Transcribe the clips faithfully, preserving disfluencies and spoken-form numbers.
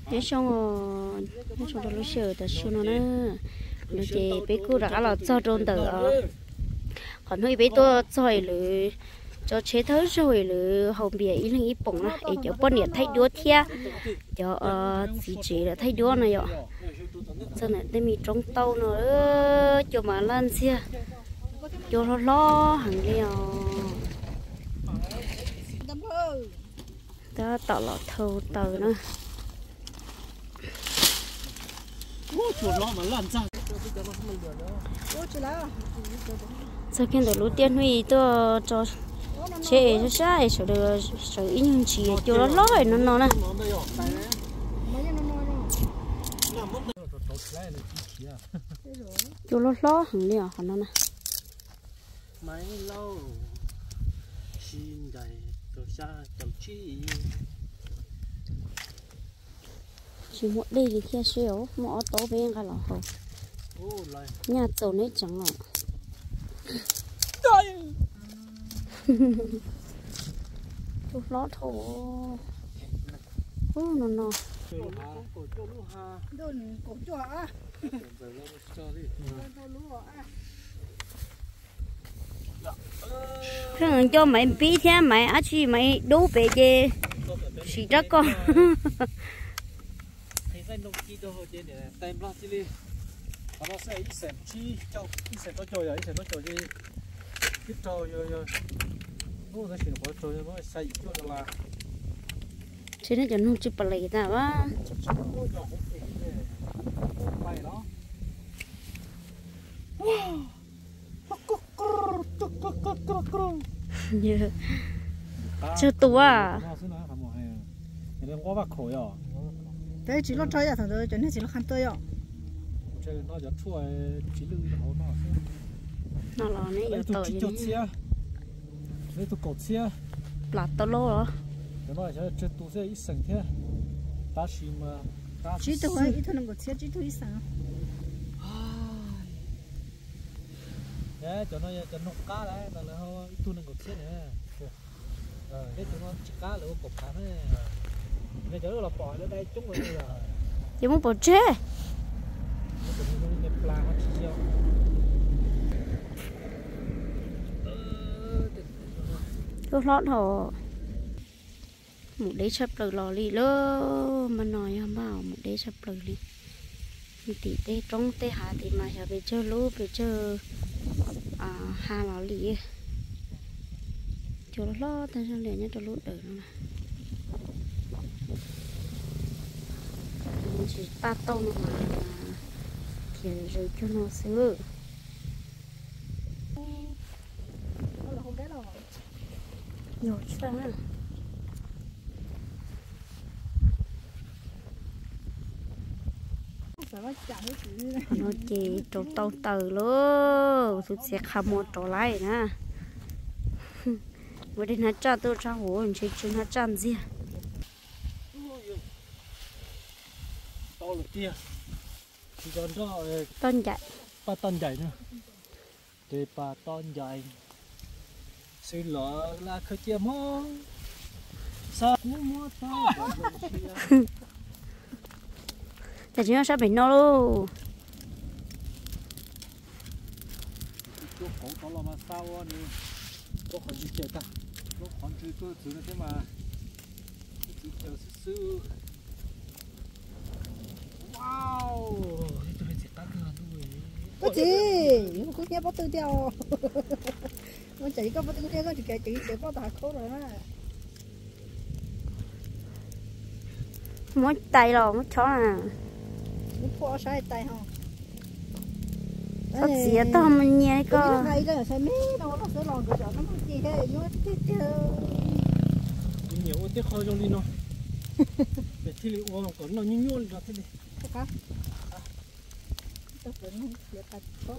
thế xong rồi thế xong rồi lúc sửa từ xưa nó nữa nó chỉ bé cô đã là cho trôn từ còn hơi bé tôi rồi lử cho chế thớ rồi lử hậu bìa ý là ý bổng á để cho bọn nhiệt thay đũa thia cho chỉ chỉ là thay đũa này ạ cho nên để mình trống tàu nữa cho mà lan xia cho nó lo hàng liều đó tạo lọ thâu tàu nữa sau khi lũ tiên huy tôi cho chế cho sai sợ được sợ ít những chỉ cho nó lói nó nó nè cho nó lói hàng liều hàng nó nè mấy lâu xin đầy tôi xa chậm chi chỉ một đây thì kia xíu một tổ bên cái lò hồ nhà tổ này chẳng rồi chút lót thổ ô nó nó thằng cho mày bí thế mày á chi mày đố về chứ chỉ chắc con nông chi đâu trên này tem lo chi đi, nó sẽ ít sẹt chi cho ít sẹt nó trôi rồi ít sẹt nó trôi đi, ít trôi rồi rồi, nó sẽ chuyển qua trôi nó sẽ cho là, chứ nó chẳng không chụp lại ta quá, yeah, chưa tua à, đấy chỉ lo chơi à thằng đó cho nên chỉ lo khăn tơi ạ nó giờ thua chỉ lư nó nó là này giờ tờ gì đấy lấy tụ cột xe là tao lô rồi cái nó sẽ chơi tụ xe ít sừng thế ta xí mà chỉ tụ ấy ít thôi nó cột xe chỉ tụ ít sừng đấy cho nó cho nó cá đấy là nó ít thôi nó cột xe này ờ cái tụi nó chỉ cá là cột cá thôi bây giờ là bỏ ở đây chúng rồi rồi giờ muốn bỏ chế cứ lót hồ một đế sập lời lò lì lơ mà nói không bảo một đế sập lời lì thì tê trong tê hạ thì mà giờ về chơi lú về chơi à hà lò lì cho nó lo tay sang liền nhá cho lú đỡ nó chỉ ta tông mà thì rồi cho nó sữa nhiều sao nó chỉ trâu tàu từ luôn tôi sẽ không một trâu lại nè bữa đi nó cho tôi cho hổ mình chơi chơi nó chăn gì ton dạy ba ton dạy nữa để ba ton dạy xin lỗi là khơi chia mó sao mua tao tại chúng nó sẽ bị no luôn chỗ cổ to là mà sao nè có còn gì chơi ta có còn chơi cơ thứ này thế mà chỉ chờ sư wow tôi sẽ tắt ra thôi có gì không có nghe bắt tư theo nó chỉ có bắt tư theo thì cái chỉ chỉ có tài khổ rồi á mỗi tay rồi mỗi chó à nó phô sai tay không có gì tao mình nghe có hay cái là sai mí đâu nó sẽ lòn rồi nó không gì thế nó tiếp theo nhiều tiếc khơi trong đi nó để thi liệu còn còn nó nhún nhún ra thế đi cá tôi vẫn sẽ cắt tốt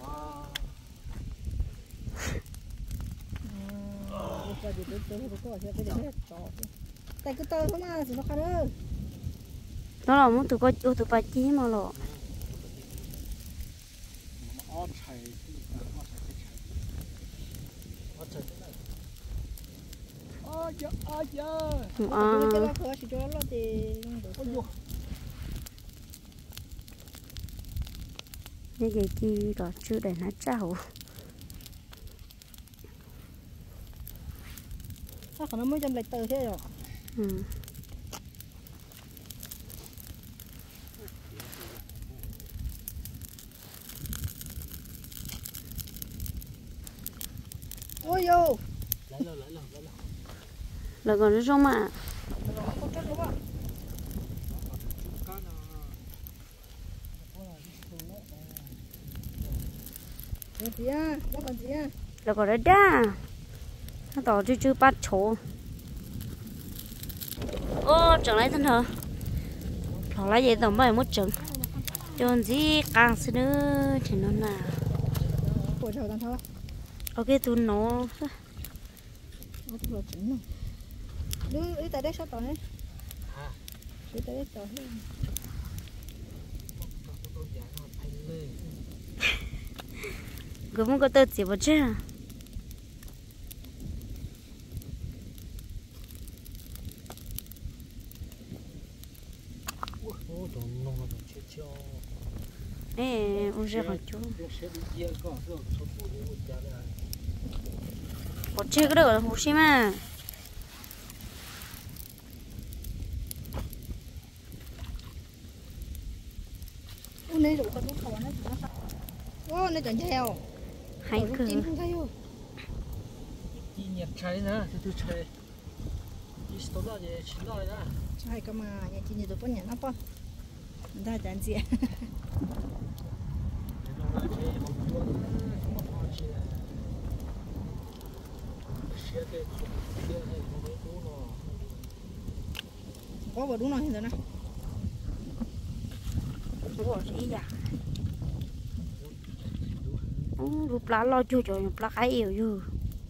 bây giờ tôi tôi có sẽ cái đấy to tại cái tơ không à thì nó khá đó nó là muốn tụi coi tụi tụi bà chí mà lộ ôi giời ôi giời à như vậy chi đó chưa để nó trâu sao còn nó mới chăm lại từ thế rồi ừ. ôi vô lấy lên lấy lên lấy lên là còn nó trong mà con chết đúng không chị à, bác còn chị à. là còn đó đa nó tỏ chưa chưa bắt chỗ ô chẳng lấy thân hả thằng lấy gì tầm bảy một chừng chọn gì càng xin nữa thì nó nào của chào tao thôi ok tôi nó nó vừa chín rồi đi đi tại đây sao tao đấy đi tại đây tao đấy cứ muốn có tơ chỉ một chứ ê ông sẽ hỏi chú một chơi cái đó hồ xí mà ô này rồi con thỏ nó chỉ nó ô này chẳng theo hay cứ cứ chín không thấy không đi nhặt trái nữa thì tôi trái đi store đó thì chín đó nữa sai cơ mà nhà chị nhiều tụi nhà nó không người ta chẳng gì có vào đúng rồi rồi nè có gì vậy lúc lá lo chui rồi lúc lá cái yêu chứ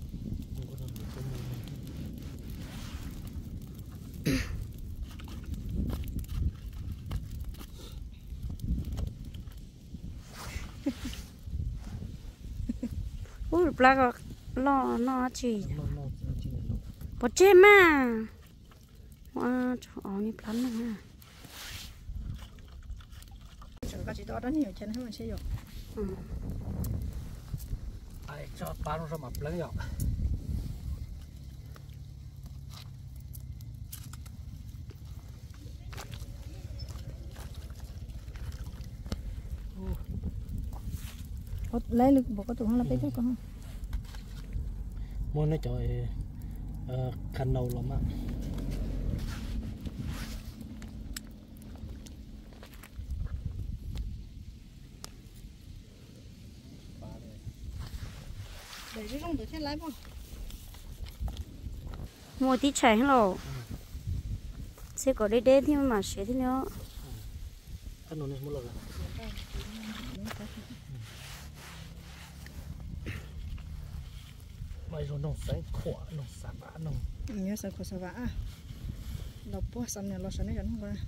ui lúc lá lo nó chỉ bỏ chết mà wow chỗ này plán này ha có chỉ đó đó nhiều chân hết mà sẽ được ai cho bán nó mập lớn rồi lấy được bộ có tụi nó là bé thôi con mua nó trời khăn đầu lắm á để cái rong được thế lấy không mua tí chảy rồi sẽ có đây đen thì mà sẽ thế nữa ăn nó này mua lần mày rồi nông sáng khỏa nông sản vả nông nhớ sao có sao vả nó bố xăm này nó sẽ nó không qua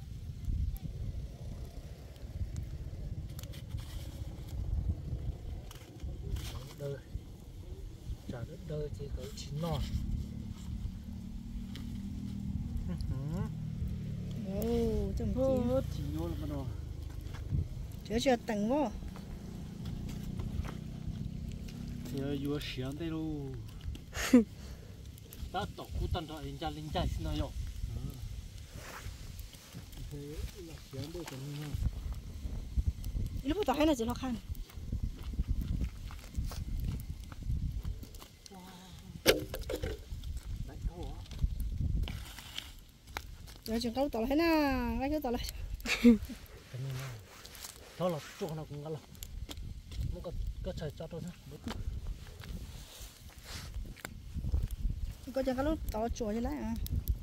đời trả đất đời thì có chín non ô chồng ô chỉ nhô là mà chưa chưa tầng vô thì vừa sáng đây luôn đã tổ cụ tận rồi ra linh chạy xin nói rồi thế là sáng đây còn như lúc đó hay là chỉ lo khăn rồi chừng câu tỏi hay na lấy cái tỏi lại thôi là chuột nó cũng ngon lắm nó có có trời cho tôi nữa có chừng cái lúc tỏi chuột như thế à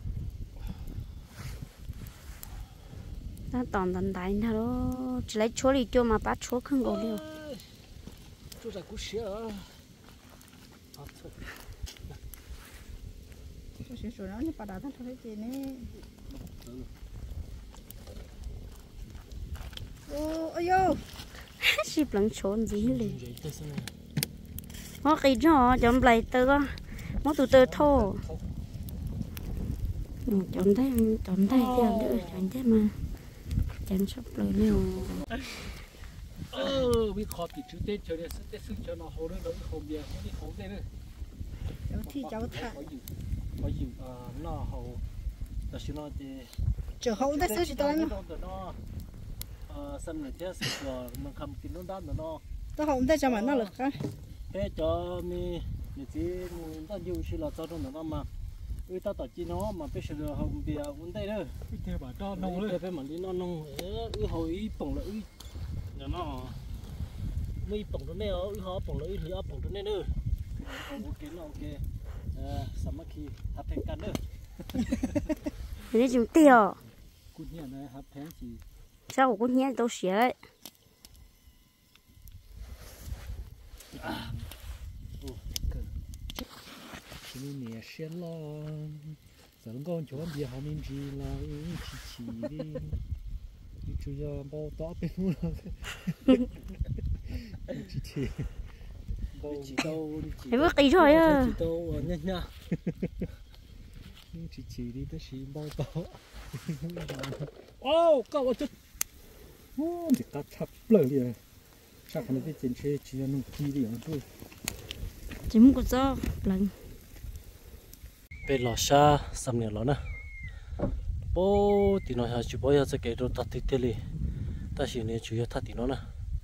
ta toàn tận đại nào đó chỉ lấy chúa đi cho mà bắt chúa không có liều chú giải cú xía cái sữa sữa nó như bà đã thấy chị nè ô ơi vô ship lẫn trốn gì liền có cái nhỏ chọn lại tơ có tụ tơ thô chọn thấy chọn thấy theo nữa chọn thế mà chọn sắp lời nhiều ờ bị khó bị chữ tết chơi để sức tết sức cho nó hậu nữa nó không bia nó đi không tết nữa cháu thì cháu thả có nhiều có nhiều à nó hậu ta xin nó thì chờ hậu tết sức chỉ tôi mà nó ờ xâm lại thế sức rồi mình không kín nó đắt nó tôi hậu tết cho mà nó lực á thế cho mi như thế mình ta nhiều khi là cho nó mà ui ta tỏ chi nó mà bây giờ không bia uống tết nữa thế bà cho nông lên thế mà đi nó nông ui hồi bổng là ui nó mi bổng nó nè ui họ bổng là ui họ bổng nó nè nữa ok nó ok sắm khi hấp thành cắn nữa thế chúng tiêu cút nhẹ này hấp thành gì sao của nhé đâu xé đấy chỉ nè xé lo giờ nó con chó bia họ mình chỉ là chỉ chỉ đi đi chú giờ bao tỏ bên luôn chỉ chỉ bao chỉ đâu em bước đi thôi à chỉ đâu nhá nhá chỉ chỉ đi tới chỉ bao tỏ ô cậu ở chút ô thì ta chắp lời liền chắc là cái chuyện chơi chỉ là nông kỳ đi ăn thôi chỉ muốn có cho lần bên lò xa xăm nhiều lắm nè bố thì nói là chú bố giờ sẽ kể đồ tạt thịt đi ta chỉ nên chú ý thắt thì nó nè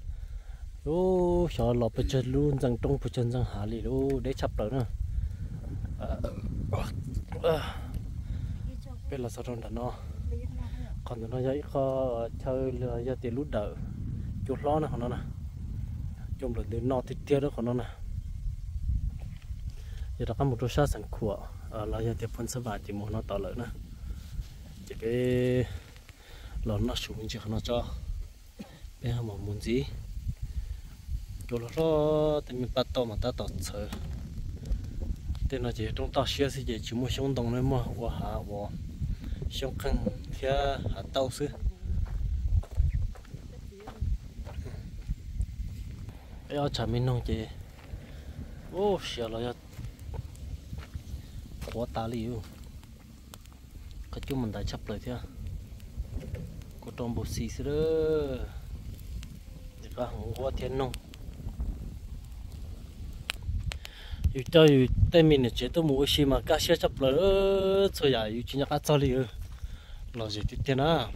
ô sợ lò bê chân luôn rằng trong bê chân rằng hà lì ô để chắp rồi nè bên là sao trong đó nó còn nó dạy kho chơi là giờ tiền lút đỡ chuột lo nè còn nó nè chung là tiền nọ thịt tiêu đó còn nó nè giờ đó có một số sát sản khủa là giờ tiền phân sơ vải thì một nó to lớn nè chỉ cái lò nó xuống chỉ nó cho bây giờ mà muốn gì chỗ đó thì mình bắt tàu mà ta tọt sợ tên là chỉ trong tàu xe thì chỉ mua xong đồng này mà và hạ và xong khăn theo hạ tàu xứ bây giờ chả mình nông chị ô xia là quá ta liu cái chú mình đã chấp lời theo có trong bộ xì xứ đó thì có hàng quá thiên nông yêu cho yêu tên mình là chế tôi mua xí mà cá xe chấp lời đó thôi à yêu chỉ nhắc cá cho liu là gì thì tiền à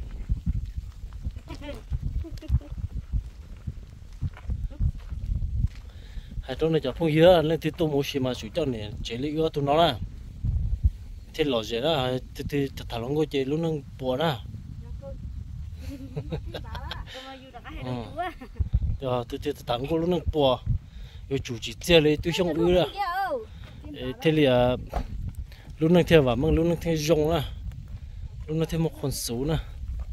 hai trong này chả phong dứa lên thì tôi mua xí mà chủ cho này chế lý yếu tụi nó là thì lò gì đó thì thì thả lông cô chế luôn nâng bùa đó rồi thì thì thằng cô luôn nâng bùa rồi chủ chỉ chơi lấy tôi xong ư đó thế là luôn nâng theo và mang luôn nâng theo rong đó luôn nâng theo một con số nè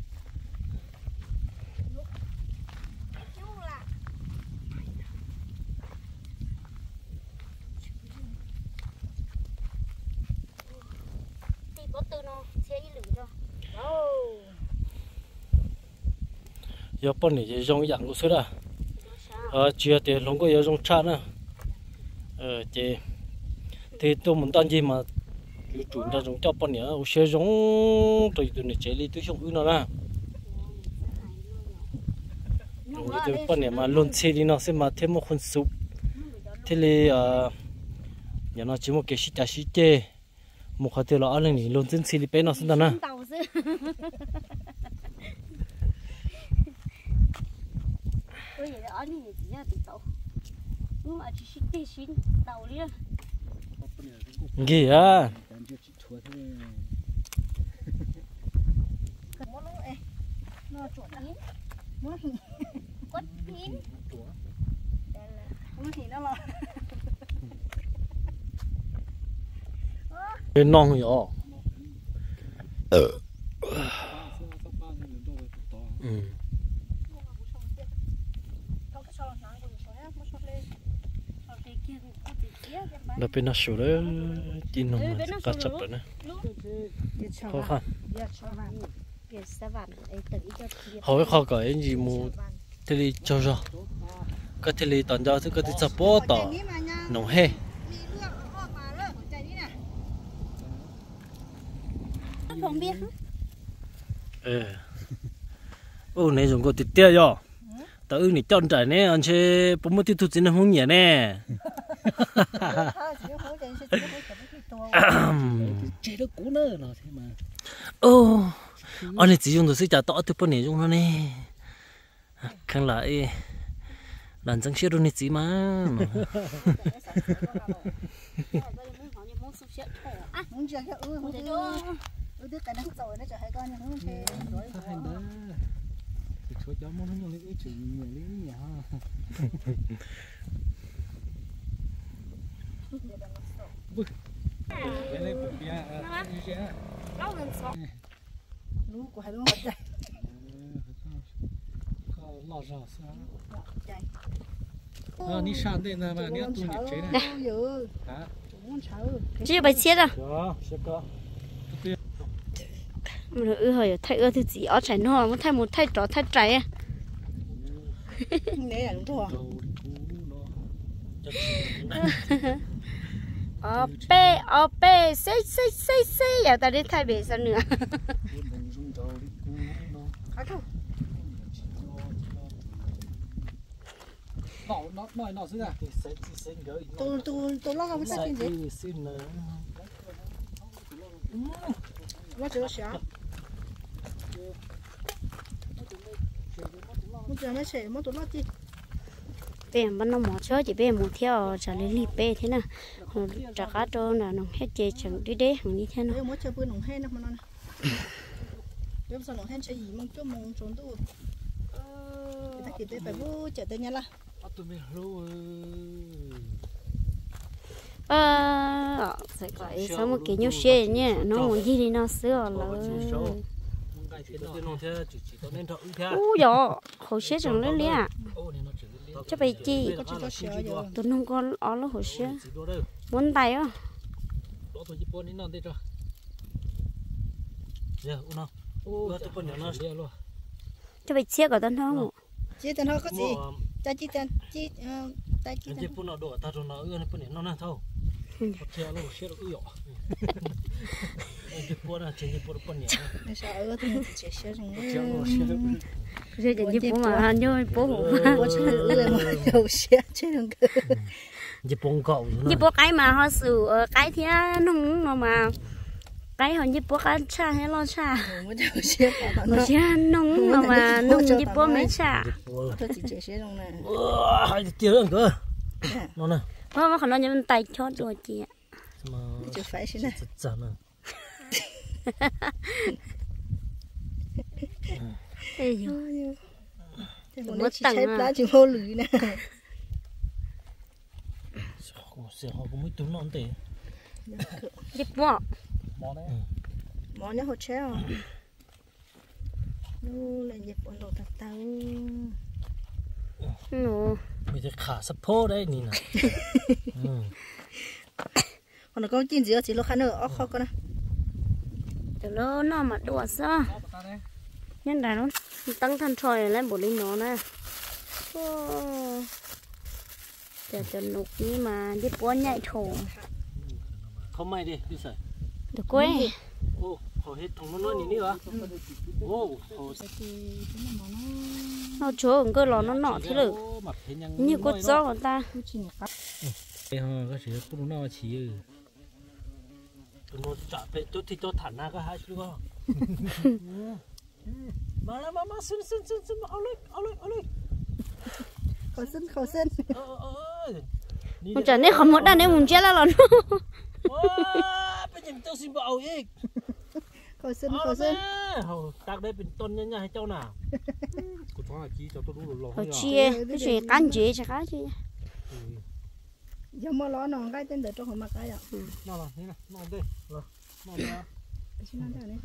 giờ bọn này dùng dạng của sữa à, ờ chia tiền luôn có giờ dùng chăn à, ờ chị thì tôi muốn tan gì mà chủ ta dùng cho bọn này sẽ dùng rồi tụi này chế đi tôi dùng nó là, tôi bọn này mà luôn chế đi nó sẽ mà thêm một con súp, thế thì ờ nhà nó chỉ một cái xí chả xí chê, một cái tiền là ăn này luôn trên xí đi bé nó xin tao nè. Ôi vậy đó này chỉ là tự tàu, nhưng mà chỉ xin tê xin tàu đi á. Gì à? nó chuột nhín muốn hỉ Quất nhín. muốn hỉ nó là bên non rồi ờ ừ đó bên nó sửa đấy tin nó mà cắt chặt rồi nè khó khăn hỏi khó cái gì mua thế thì cho ra cái thế thì toàn ra thứ cái thì chặt bó tỏ nồng he Không biết. ờ ô này dùng có thịt tia rồi tự này chọn trái nè anh chơi bố mất tiêu thụ chính là không nhẹ nè chỉ được cú nữa nó thế mà ô anh này chỉ dùng được sức trả tỏ từ bên này dùng nó nè khang lại đàn trắng xíu đâu này chỉ mà muốn chơi cái ư không thấy đâu ư đứa cái đang rồi nó chả hay con nhưng không chơi rồi hành đó cho cháu muốn nó nhiều cái chuyện nhiều cái gì ha cái này cũng bia như thế lú của hai lú một chạy lò rò sao à đi sang đây nè mà đi ăn tôm nhật chế này hả chưa bày chết à đó sẽ có mình ư hơi thay ư thì chỉ ở trái nó mà thay một thay trò thay trái à đấy là đúng rồi ở bê ở bê xí xí xí xí giờ ta đi thay bể sao nữa nó nó nói nó xí ra tôi tôi tôi lo không biết cái gì nó chưa xả nó chưa nó xả nó tôi lo gì bê bắt nó mỏ chó chỉ bê một theo trả lấy lì bê thế nào trả cá trâu là nó hết chè chẳng đi đế hàng đi thế nào nếu mới chơi bữa nồng hen nó mà nó nếu sao nồng hen chơi gì mong cho mong trốn tu người ta kịp tới phải vô chở tới nhà la ờ sẽ gọi sao một cái nhau xe nhé nó muốn gì thì nó sửa rồi ui dọ hồ xe chẳng lấy lẽ cho bay chi tôi không có ó nó hồ xe muốn tay á cho bay chia cả tân không chia tân không có gì ta chia tân chia ta chia tân nó đổ ta nó ưa nó nó thâu chia nó chia nó ưa nó sợ ưa thì chia chia rồi rồi chỉ bố mà nhớ bố hổ bố chơi là mà đầu chia chơi đừng cơ chỉ bông cậu chỉ bố cái mà họ xử cái thế nông nó mà cái họ chỉ bố cái cha hay lo cha nó chia nông nó mà nông chỉ bố mấy cha tôi chỉ chia chia trong này hai tiêu hơn cơ nó nè bố mà còn nó nhắm tay chót rồi chị ạ chưa phải xin này ê dồi mất tặng lá chỉ hô lưới nè sẽ họ cũng mới tốn non tệ dịp bỏ món đấy món nhá hột chéo nu là dịp bọn đồ tạt tao nó bây giờ khả sắp phô đấy nhìn nè còn nó có chín gì chỉ lo khăn nữa ó khó con nè từ lâu nó mà đùa sao nhân đàn nó tăng thân tròi lên bộ linh nó nè chờ chờ nục nhưng mà đi bó nhạy thổ không may đi đi sợi được quê ô họ hết thùng nó nói gì nữa ô nó chúa ở cơ lò nó nọ thế được như cốt gió của ta đây họ có thể cũng nó chỉ nó chả phải tôi thì tôi thản ra có hai chứ không mà là mà mà xin xin xin xin ao lên ao lên ao lên khẩu xin khẩu xin không trả nên không một đàn nên muốn chết là lắm bây giờ tôi xin bảo ý khẩu xin khẩu xin tạc đâyเป็นต้นเนี่ยให้เจ้าหน่ากูท้องอากี้เจ้าตัวรู้หล่อ ở chia cái gì cán chế chả cá chi giờ mà lo nó cái tên để cho họ mặc cái ạ nó là thế này nó đây rồi nó đây xin ăn đây này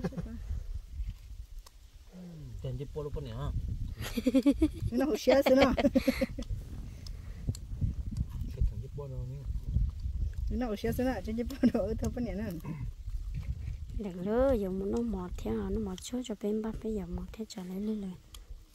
tiền chỉ bỏ luôn nhỉ ha nó hổ xe xin nào nó hổ xe xin nào trên chỉ bỏ đồ thôi bên này nè đừng lỡ giờ mà nó mọt theo nó mọt cho cho bên bắp bây giờ mọt theo trả lấy lên lên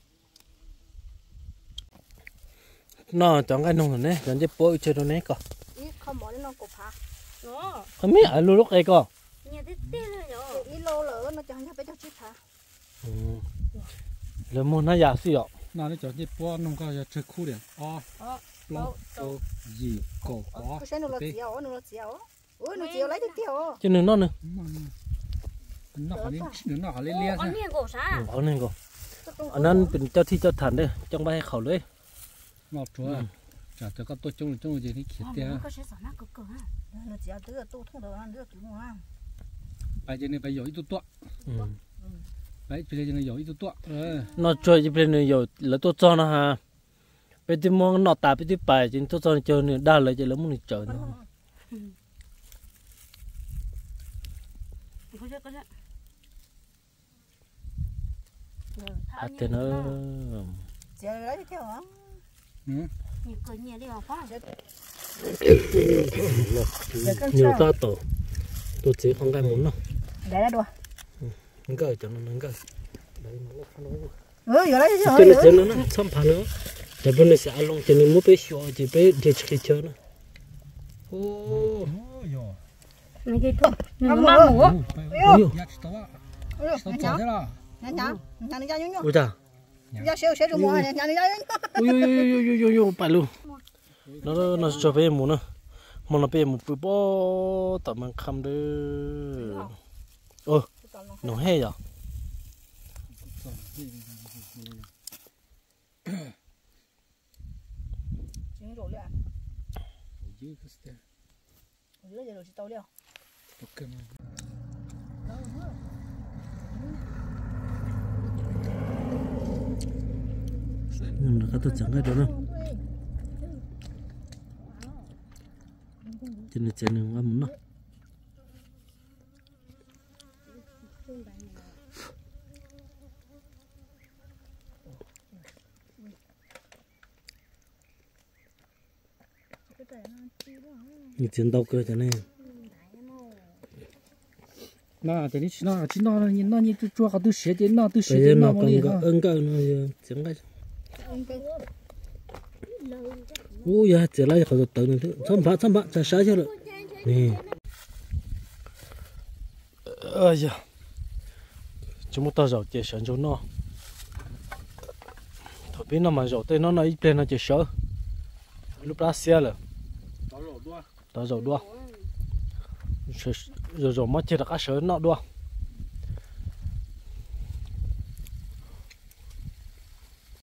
nó chọn cái nông này chọn chỉ bỏ chơi đồ này co không bỏ nó cột phá nó không biết ở lúc ấy co nhà tít tít rồi nhở ít lô lỡ nó chẳng phải cho chít phá rồi mua nó giả xí ạ nào đấy cho nhịp qua nông cao chơi khu đấy à lo đâu gì cổ quá cái nó là chiều nó là chiều ôi nó chiều lấy được chiều chứ đừng nó nữa nó họ lên nó họ lên lia con miệng cổ sao ở này cô anh ănเป็นเจ้าที่เจ้าฐานเด้จังไปให้เขาเลย ngọt chúa chả cho các tôi trông trông gì thì khiết thế có sẽ sợ nó cực cực ha nó chiều từ tu thông đầu ăn được đúng không bây giờ này bây giờ ít tụt đấy bây giờ này giờ ít tụt nó chơiจะเป็นอยู่แล้วตัวจอนะฮะไปที่มองนอตาไปที่ไปจริงตัวจอเจอเนี่ยได้เลยจะแล้วมึงเจอเนาะ có sẽ có sẽ à thế nó chiều lấy được chiều hả nhiều cười nhiều đi vào quá nhiều ta tổ tổ chỉ không cái muốn đâu để ra đùa những cái cho nó những cái đấy nó ừ giờ lấy cái này cho nó nó xăm phá nữa để bên này sẽ ăn luôn cho nên muốn bé xóa chỉ bé để chơi chơi nữa ô mấy cái thuốc nó mang mũ nhá nhá nhá nhá nhá nhá ôi chà nhá xíu xíu rồi mua nhá nhá nhá ôi ôi ôi ôi ôi ôi phải luôn nó nó cho bé mũ nữa mà nó bé mũ bự bó tạm mang khăm đơ ơ nó hay à chính rồi đấy dưới giờ rồi chỉ tao đeo nhưng mà cái chẳng cái đó đâu cho nên cho nên ăn muốn nó như chiến đấu cơ cho nên na thì nó chỉ nó nó nó như tôi cho các tôi xé đến nó tôi xé bây giờ đến nó nó còn có ưng cơ nó chẳng cái ui ya chỉ lấyเขาtự nên thứ thăm phá thăm phá sẽ sai chứ được nè ơi giờ chúng ta tao giàu chỉ sản cho nó thôi biết nó mà giàu tên nó nói tên nó chỉ sợ lúc đó xe rồi tao giàu đua rồi rồi mất chết được cả sợ nó đua